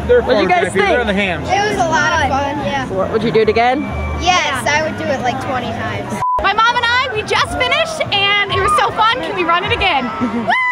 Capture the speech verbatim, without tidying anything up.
They're What do you guys think? They're on the hams. It was a lot of fun, yeah. Would you do it again? Yes, I would do it like twenty times. My mom and I, we just finished and it was so fun. Can we run it again? Woo!